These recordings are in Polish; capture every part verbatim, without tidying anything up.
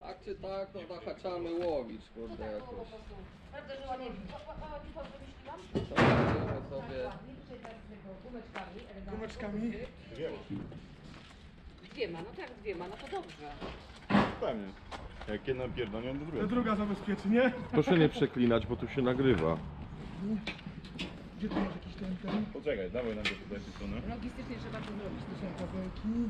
Tak czy tak, no zahaczamy łowić, kurde jakoś. Prawda, że ładnie wymyśliłam? To robimy sobie. Ładnie, tutaj teraz tego gumeczkami, elegancko. Gumeczkami? Dwiema. Dwiema, no tak dwiema, no to dobrze. Pewnie. Jak jedna pierdolnie, to To druga. druga zabezpieczy, nie? Proszę nie przeklinać, bo tu się nagrywa. Gdzie tu masz jakiś ten, ten? Poczekaj, dawaj nam to tutaj z tej strony. Logistycznie trzeba to zrobić. To są kabelki.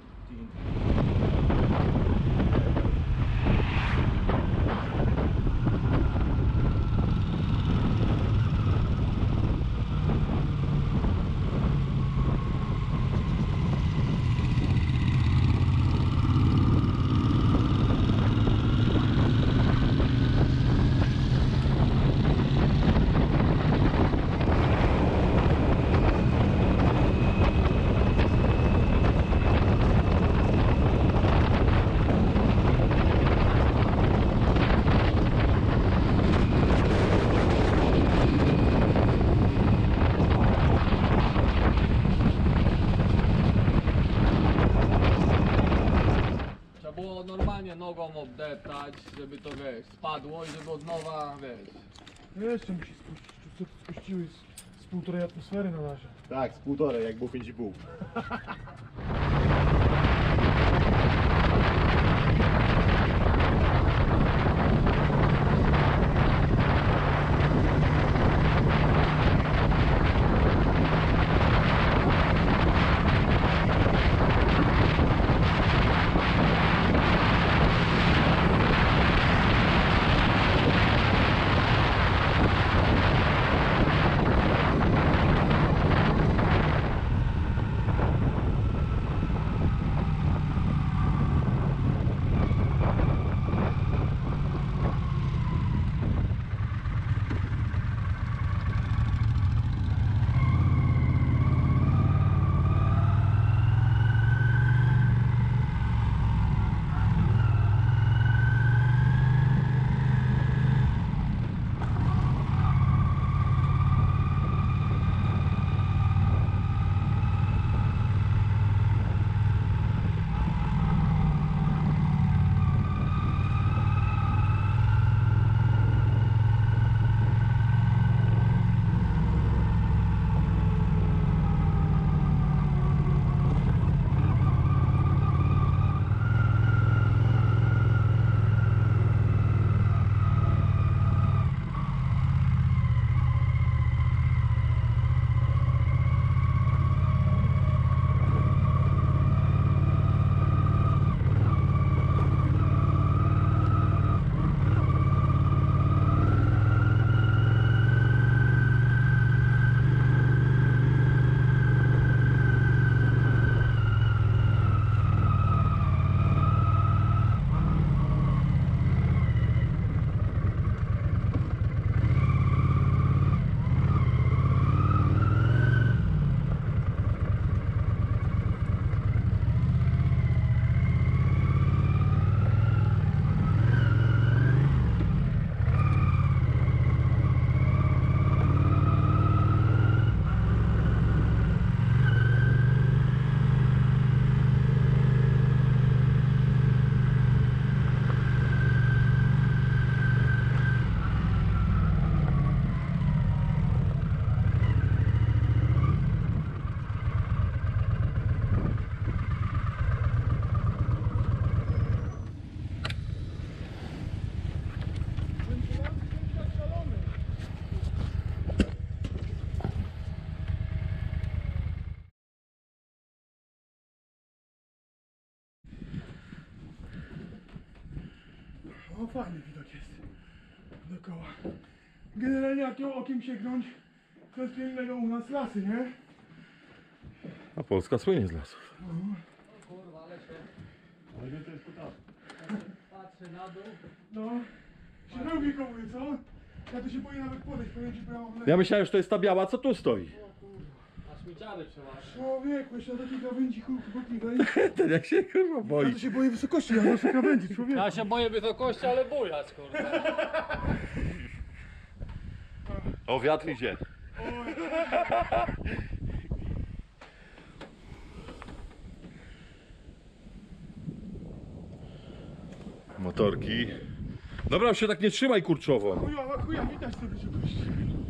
Trzeba było normalnie nogą obdeptać, żeby to wiesz, spadło i żeby od nowa, wiesz. Jeszcze musi spuścić. Tu co spuściły z, z półtorej atmosfery na razie. Tak, z półtorej, jak było pięć i pół. O, fajny widok jest. Dookoła. Generalnie jak ją okiem sięgnąć, to jest pięknego u nas lasy, nie? A Polska słynie z lasów. Kurwa, ale się Ale wie, to jest potas. patrzy na dół. No. Się robi komuś, co? Ja tu się boję nawet podejść, powiem ci, bo ja mam Ja myślałem, że to jest ta biała, co tu stoi. A śmieciary przeważnie. Człowieku, jeszcze na takiej krawędzi chłopotliwej. Ten jak się kurwa Ja boi. to się boję wysokości, ja muszę krawędzi, człowieku. Ja się boję wysokości, ale bujać, kurde. O, wiatr idzie. Motorki. Dobra, się tak nie trzymaj kurczowo. Chujowa, chuja, widać te wysokości.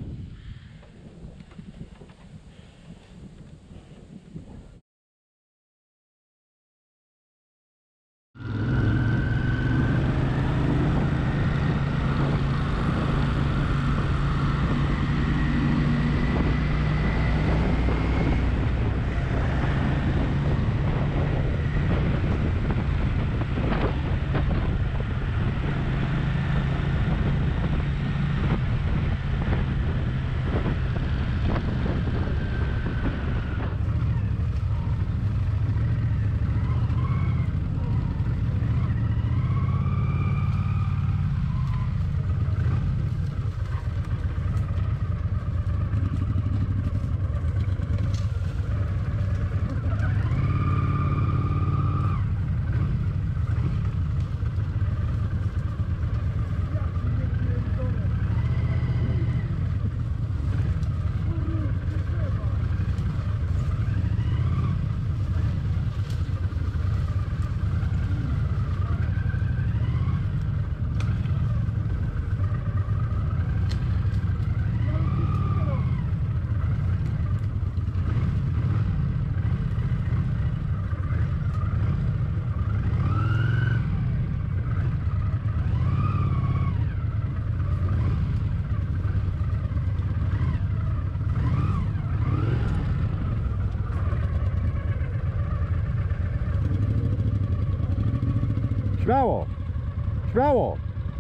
Śmiało! Śmiało!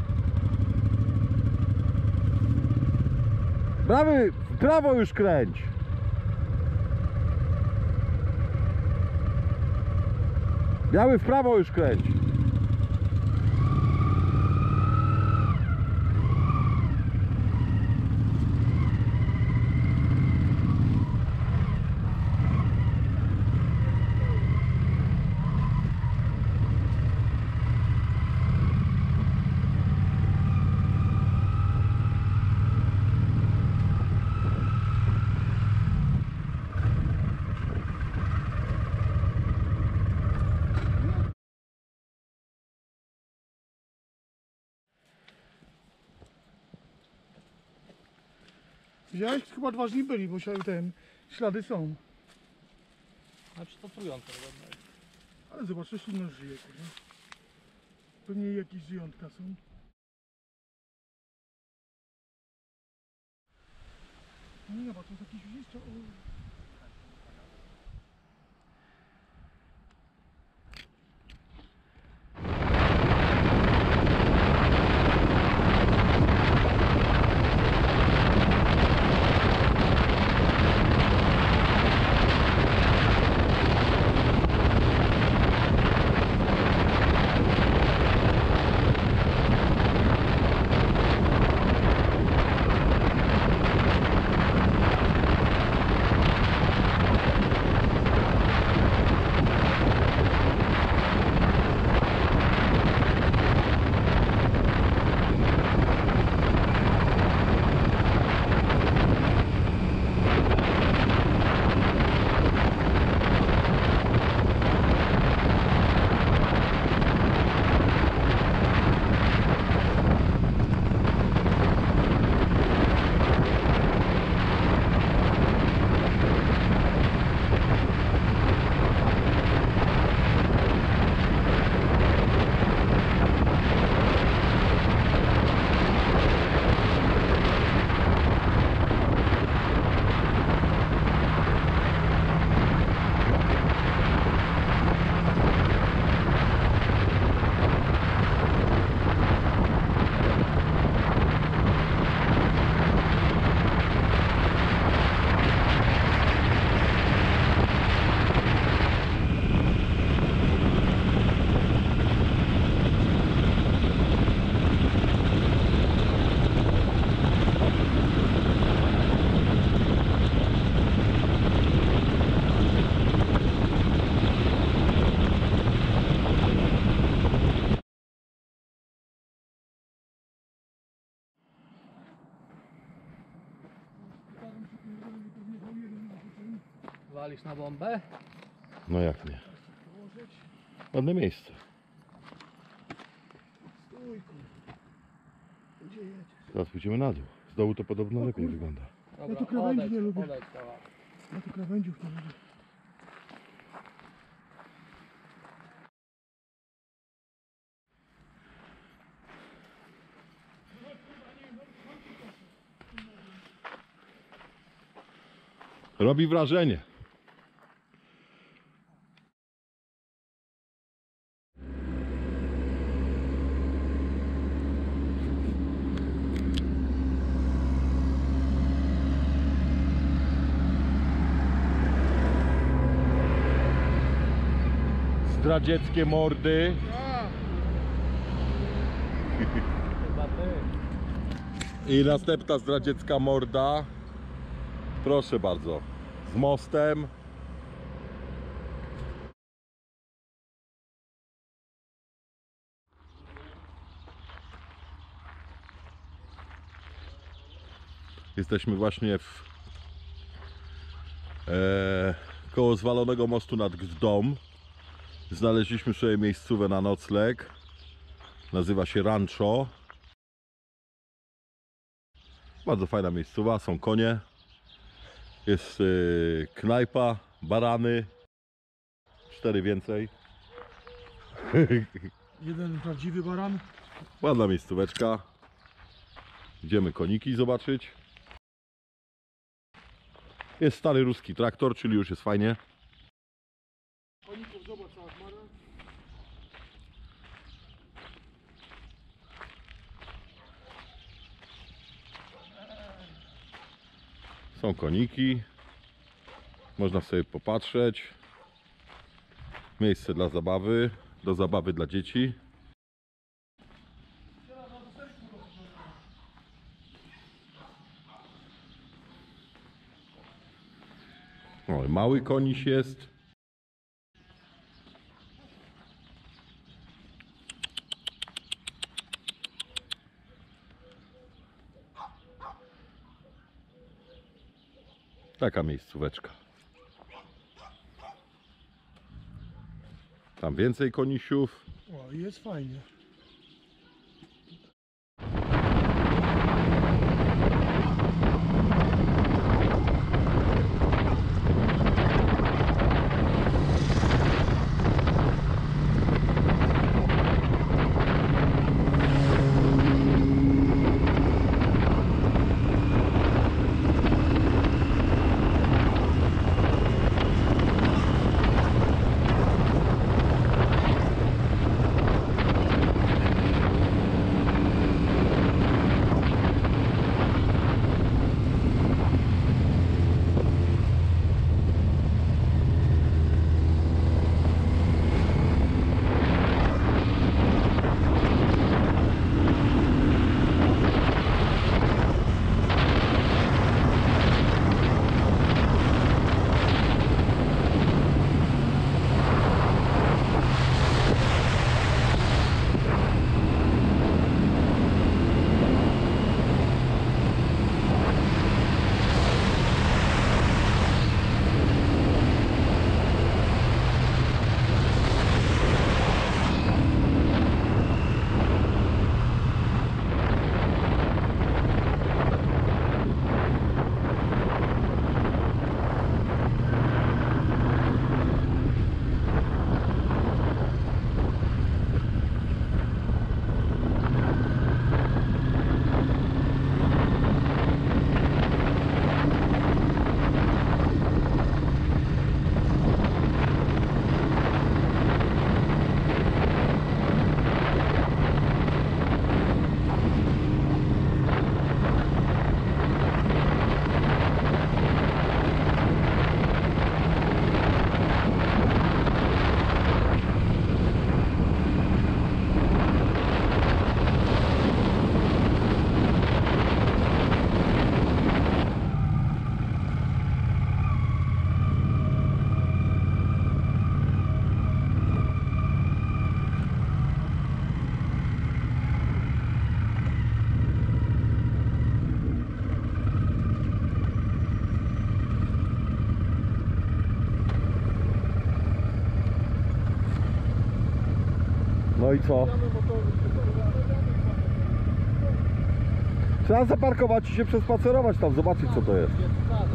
Prawy, w prawo już kręć! Biały w prawo już kręć! Widziałeś? Chyba dwa żni byli, bo się ten, ślady są. Znaczy to trujące. Ale zobacz, coś inno żyje, kurde. Pewnie jakieś żyjątka są. No nie, bo to jest jakiś jeszcze... Walisz na bombę? No jak nie? Ładne miejsce. Stój, kurwa. Gdzie jedziesz? Teraz pójdziemy na dół. Z dołu to podobno O lepiej kur- wygląda. Dobra, tu krawędzi odejdź, nie lubię. odejdź kawałek. Ja tu krawędziów nie lubię. Robi wrażenie. Zdradzieckie mordy. Chyba ty. I następna zdradziecka morda. Proszę bardzo. Z mostem. Jesteśmy właśnie w e, koło zwalonego mostu nad Gdą. Znaleźliśmy sobie miejscówę na nocleg. Nazywa się Rancho. Bardzo fajna miejscowa, są konie. Jest yy, knajpa, barany. Cztery więcej. Jeden prawdziwy baran. Ładna miejscóweczka. Idziemy koniki zobaczyć. Jest stary ruski traktor, czyli już jest fajnie. Koników zobacz, cała chmara. Są koniki. Można sobie popatrzeć. Miejsce dla zabawy. Do zabawy dla dzieci. O, mały koniś jest. Taka miejscóweczka. Tam więcej konisiów. O, i jest fajnie. No i co? Trzeba zaparkować i się przespacerować tam, zobaczyć co to jest.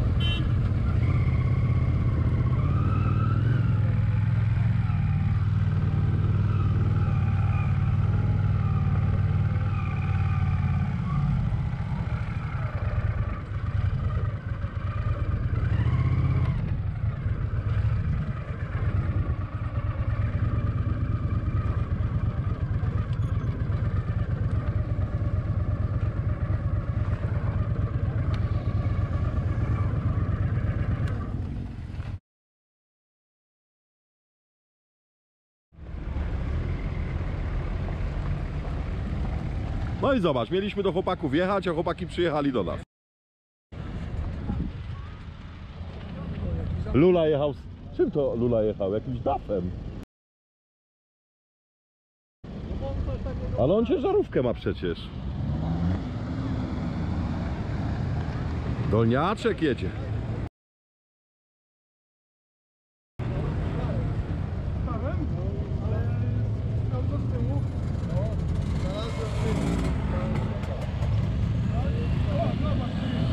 No i zobacz, mieliśmy do chłopaków jechać, a chłopaki przyjechali do nas. Lula jechał... z... Czym to Lula jechał? Jakimś dafem. Ale on ciężarówkę ma przecież. Dolniaczek jedzie. Stałem, ale auto z tyłu. No, znalazłem z tyłu. O, zobacz.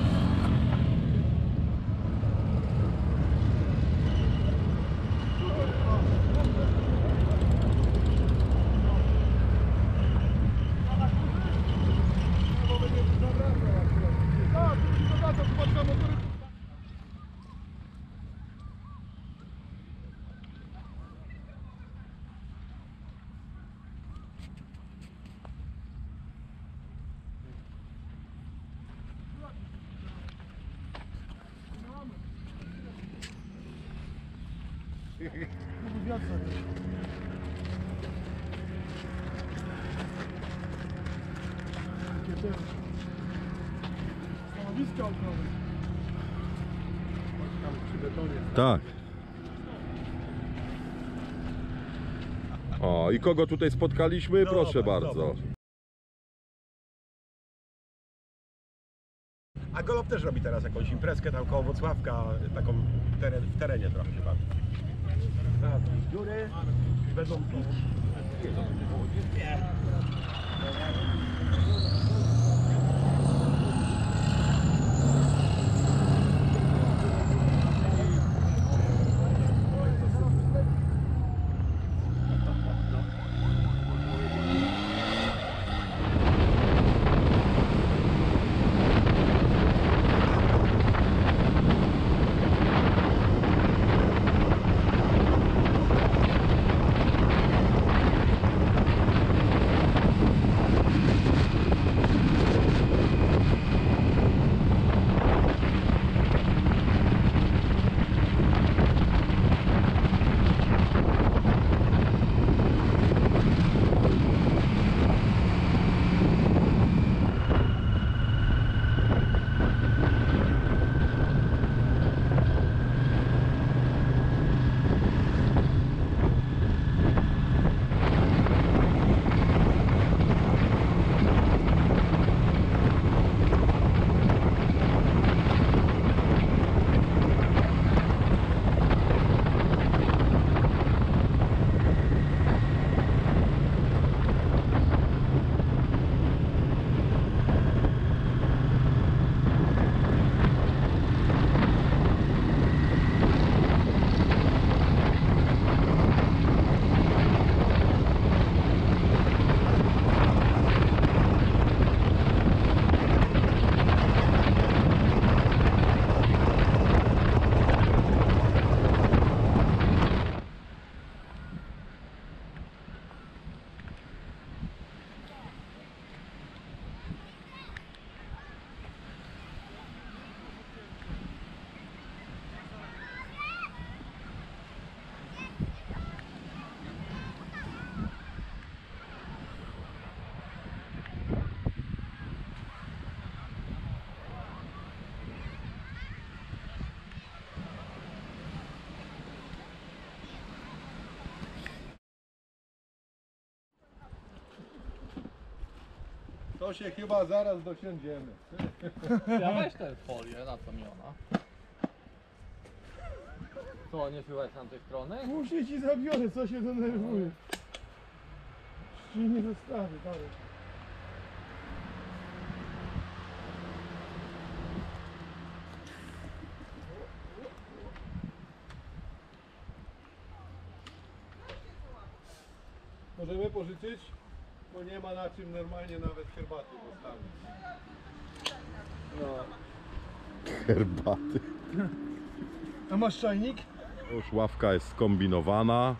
Stanowiska ogniowe. Tam przy betonie. Tak. O, i kogo tutaj spotkaliśmy? Proszę bardzo. A Golob też robi teraz jakąś imprezkę tam koło Wrocławka, taką teren, w terenie trochę się bawi. Zaraz z dziury, będą pić. To się chyba zaraz dosiądziemy. Ja weź tę folię, na co mi ona? Co, nie słychać z tamtej strony? Muszę ci zabiorę, co się denerwuje. Czyli nie zostawię, dalej. Możemy pożyczyć? Bo nie ma na czym normalnie nawet herbaty postawić. No. Herbaty. A masz czajnik? Już ławka jest skombinowana.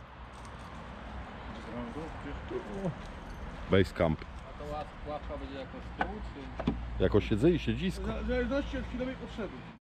Basecamp. A to ław- ławka będzie jako z tyłu, czy... Jako siedzę i siedzisko. W zależności od chwilowej potrzeby.